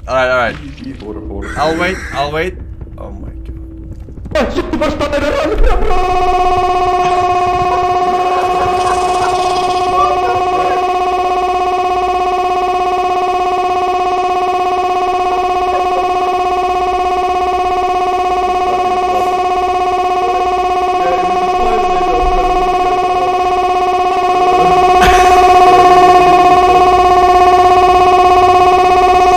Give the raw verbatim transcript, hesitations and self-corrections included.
Alright, alright. Easy, hoor, hoor. I'll wait, I'll wait. Oh my god.